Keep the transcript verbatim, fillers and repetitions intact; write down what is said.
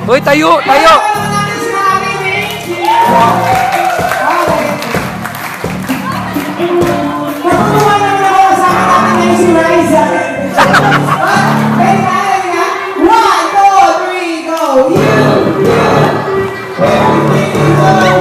Uy, tayo, tayo. One, two, three, go! You, you, everything is